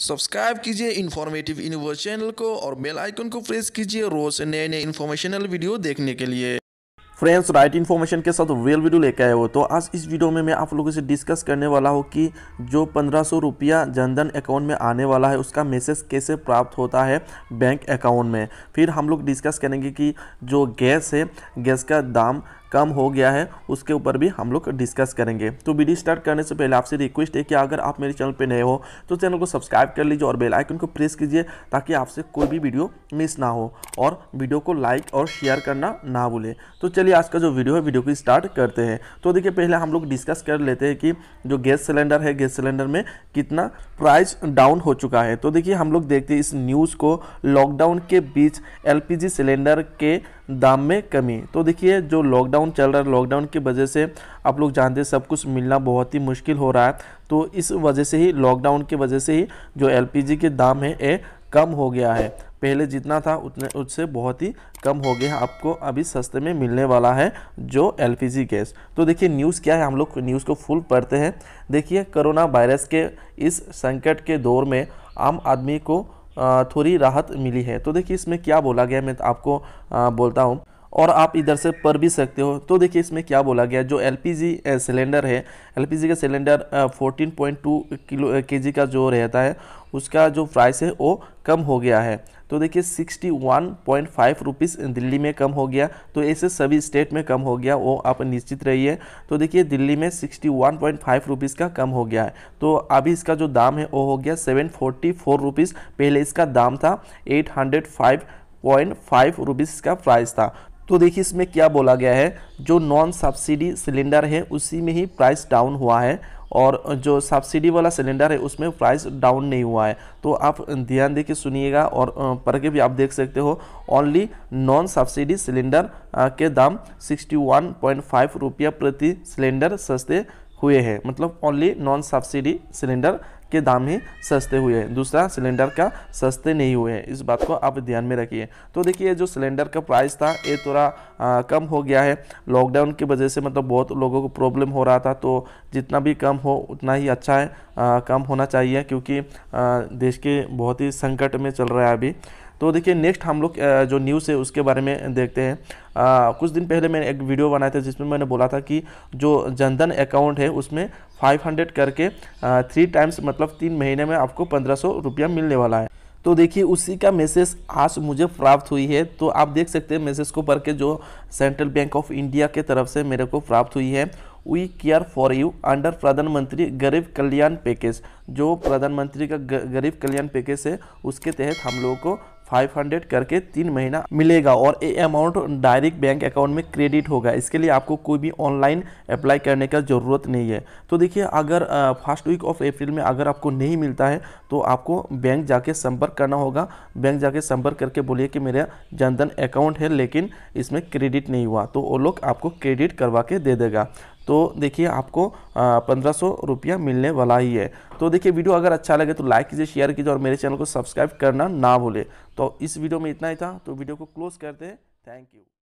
Subscribe कीजिए informative universe channel को और बेल आइकन को प्रेस कीजिए रोज नए नए इन्फॉर्मेशनल वीडियो देखने के लिए। फ्रेंड्स, राइट इन्फॉर्मेशन के साथ रियल वीडियो लेकर आए हो। तो आज इस वीडियो में मैं आप लोगों से डिस्कस करने वाला हूँ कि जो 1500 रुपया जनधन अकाउंट में आने वाला है उसका मैसेज कैसे प्राप्त होता है बैंक अकाउंट में। फिर हम लोग डिस्कस करेंगे कि जो गैस है, गैस का दाम कम हो गया है, उसके ऊपर भी हम लोग डिस्कस करेंगे। तो वीडियो स्टार्ट करने से पहले आपसे रिक्वेस्ट है कि अगर आप मेरे चैनल पे नए हो तो चैनल को सब्सक्राइब कर लीजिए और बेल आइकन को प्रेस कीजिए ताकि आपसे कोई भी वीडियो मिस ना हो, और वीडियो को लाइक और शेयर करना ना भूलें। तो चलिए आज का जो वीडियो है वीडियो को स्टार्ट करते हैं। तो देखिए, पहले हम लोग डिस्कस कर लेते हैं कि जो गैस सिलेंडर है, गैस सिलेंडर में कितना प्राइस डाउन हो चुका है। तो देखिए, हम लोग देखते हैं इस न्यूज़ को, लॉकडाउन के बीच एलपीजी सिलेंडर के दाम में कमी। तो देखिए, जो लॉकडाउन चल रहा है, लॉकडाउन की वजह से आप लोग जानते हैं सब कुछ मिलना बहुत ही मुश्किल हो रहा है। तो इस वजह से ही, लॉकडाउन की वजह से ही जो एलपीजी के दाम है ये कम हो गया है। पहले जितना था उतने उससे बहुत ही कम हो गया। आपको अभी सस्ते में मिलने वाला है जो एलपीजी गैस। तो देखिए न्यूज़ क्या है, हम लोग न्यूज़ को फुल पढ़ते हैं। देखिए, कोरोना वायरस के इस संकट के दौर में आम आदमी को थोड़ी राहत मिली है। तो देखिए इसमें क्या बोला गया, मैं आपको बोलता हूँ और आप इधर से पढ़ भी सकते हो। तो देखिए इसमें क्या बोला गया, जो एलपीजी सिलेंडर है, एलपीजी का सिलेंडर 14.2 केजी का जो रहता है उसका जो प्राइस है वो कम हो गया है। तो देखिए 61.5 रुपीज़ दिल्ली में कम हो गया। तो ऐसे सभी स्टेट में कम हो गया, वो आप निश्चित रहिए। तो देखिए दिल्ली में 61.5 रुपीज़ का कम हो गया है। तो अभी इसका जो दाम है वो हो गया 744 रुपीज़। पहले इसका दाम था 805.5 रुपीज़ का प्राइस था। तो देखिए इसमें क्या बोला गया है, जो नॉन सब्सिडी सिलेंडर है उसी में ही प्राइस डाउन हुआ है, और जो सब्सिडी वाला सिलेंडर है उसमें प्राइस डाउन नहीं हुआ है। तो आप ध्यान दे के सुनिएगा और पढ़ के भी आप देख सकते हो। ओनली नॉन सब्सिडी सिलेंडर के दाम 61.5 रुपया प्रति सिलेंडर सस्ते हुए हैं। मतलब ओनली नॉन सब्सिडी सिलेंडर के दाम ही सस्ते हुए हैं, दूसरा सिलेंडर का सस्ते नहीं हुए हैं। इस बात को आप ध्यान में रखिए। तो देखिए जो सिलेंडर का प्राइस था ये थोड़ा कम हो गया है लॉकडाउन की वजह से। मतलब बहुत लोगों को प्रॉब्लम हो रहा था, तो जितना भी कम हो उतना ही अच्छा है। कम होना चाहिए क्योंकि देश के बहुत ही संकट में चल रहा है अभी। तो देखिए नेक्स्ट हम लोग जो न्यूज़ है उसके बारे में देखते हैं। कुछ दिन पहले मैंने एक वीडियो बनाया था जिसमें मैंने बोला था कि जो जनधन अकाउंट है उसमें 500 करके 3 टाइम्स, मतलब 3 महीने में आपको 1500 रुपया मिलने वाला है। तो देखिए उसी का मैसेज आज मुझे प्राप्त हुई है। तो आप देख सकते हैं मैसेज को पढ़ के, जो सेंट्रल बैंक ऑफ इंडिया के तरफ से मेरे को प्राप्त हुई है। We care for you under प्रधानमंत्री गरीब कल्याण पैकेज। जो प्रधानमंत्री का गरीब कल्याण पैकेज है उसके तहत हम लोगों को 500 करके 3 महीना मिलेगा, और ये अमाउंट डायरेक्ट बैंक अकाउंट में क्रेडिट होगा। इसके लिए आपको कोई भी ऑनलाइन अप्लाई करने का ज़रूरत नहीं है। तो देखिए अगर फर्स्ट वीक ऑफ अप्रैल में अगर आपको नहीं मिलता है तो आपको बैंक जाके संपर्क करना होगा। बैंक जाके संपर्क करके बोलिए कि मेरा जनधन अकाउंट है लेकिन इसमें क्रेडिट नहीं हुआ, तो वो लोग आपको क्रेडिट करवा के दे देगा। तो देखिए आपको 1500 रुपया मिलने वाला ही है। तो देखिए वीडियो अगर अच्छा लगे तो लाइक कीजिए, शेयर कीजिए और मेरे चैनल को सब्सक्राइब करना ना भूले। तो इस वीडियो में इतना ही था, तो वीडियो को क्लोज करते हैं। Thank you.